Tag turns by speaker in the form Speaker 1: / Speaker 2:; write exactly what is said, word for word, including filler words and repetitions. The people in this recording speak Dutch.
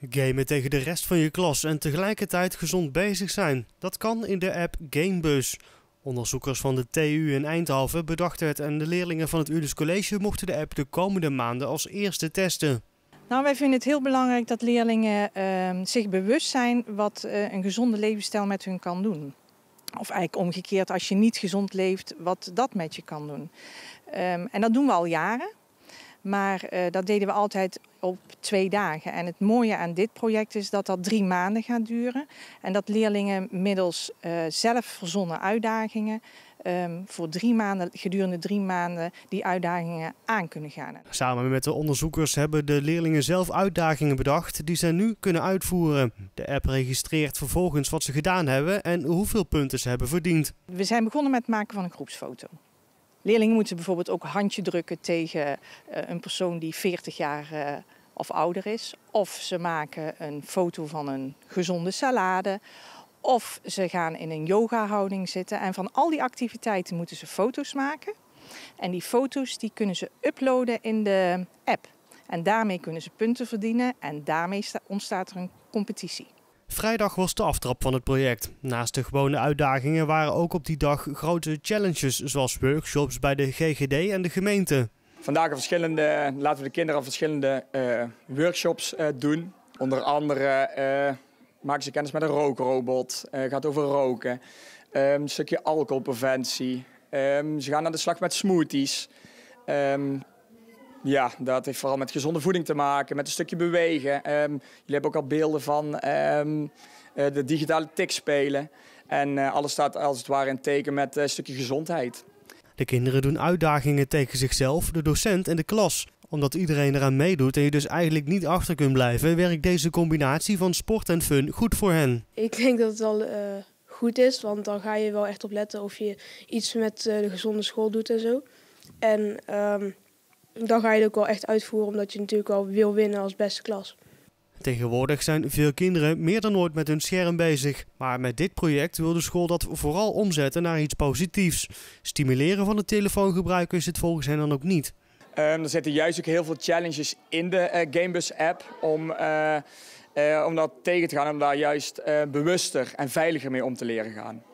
Speaker 1: Gamen tegen de rest van je klas en tegelijkertijd gezond bezig zijn. Dat kan in de app Gamebus. Onderzoekers van de T U in Eindhoven bedachten het en de leerlingen van het Ulis College mochten de app de komende maanden als eerste testen.
Speaker 2: Nou, wij vinden het heel belangrijk dat leerlingen uh, zich bewust zijn wat uh, een gezonde levensstijl met hun kan doen. Of eigenlijk omgekeerd, als je niet gezond leeft, wat dat met je kan doen. Um, en dat doen we al jaren. Maar uh, dat deden we altijd op twee dagen. En het mooie aan dit project is dat dat drie maanden gaat duren. En dat leerlingen middels uh, zelf verzonnen uitdagingen um, voor drie maanden, gedurende drie maanden die uitdagingen aan kunnen gaan.
Speaker 1: Samen met de onderzoekers hebben de leerlingen zelf uitdagingen bedacht die zij nu kunnen uitvoeren. De app registreert vervolgens wat ze gedaan hebben en hoeveel punten ze hebben verdiend.
Speaker 2: We zijn begonnen met het maken van een groepsfoto. Leerlingen moeten bijvoorbeeld ook handje drukken tegen uh, een persoon die veertig jaar uh, of ouder is. Of ze maken een foto van een gezonde salade. Of ze gaan in een yoga-houding zitten. En van al die activiteiten moeten ze foto's maken. En die foto's die kunnen ze uploaden in de app. En daarmee kunnen ze punten verdienen en daarmee ontstaat er een competitie.
Speaker 1: Vrijdag was de aftrap van het project. Naast de gewone uitdagingen waren ook op die dag grote challenges, zoals workshops bij de G G D en de gemeente.
Speaker 3: Vandaag verschillende, laten we de kinderen verschillende uh, workshops uh, doen. Onder andere uh, maken ze kennis met een rookrobot, uh, gaat over roken, um, een stukje alcoholpreventie. Um, ze gaan aan de slag met smoothies. Um, Ja, dat heeft vooral met gezonde voeding te maken, met een stukje bewegen. Um, jullie hebben ook al beelden van um, uh, de digitale tik spelen. En uh, alles staat als het ware in teken met uh, een stukje gezondheid.
Speaker 1: De kinderen doen uitdagingen tegen zichzelf, de docent en de klas. Omdat iedereen eraan meedoet en je dus eigenlijk niet achter kunt blijven, werkt deze combinatie van sport en fun goed voor hen.
Speaker 4: Ik denk dat het wel uh, goed is, want dan ga je wel echt op letten of je iets met uh, de gezonde school doet en zo. En um, dan ga je het ook wel echt uitvoeren, omdat je natuurlijk wel wil winnen als beste klas.
Speaker 1: Tegenwoordig zijn veel kinderen meer dan ooit met hun scherm bezig. Maar met dit project wil de school dat vooral omzetten naar iets positiefs. Stimuleren van het telefoongebruik is het volgens hen dan ook niet.
Speaker 3: Um, er zitten juist ook heel veel challenges in de uh, Gamebus-app om, uh, uh, om dat tegen te gaan, om daar juist uh, bewuster en veiliger mee om te leren gaan.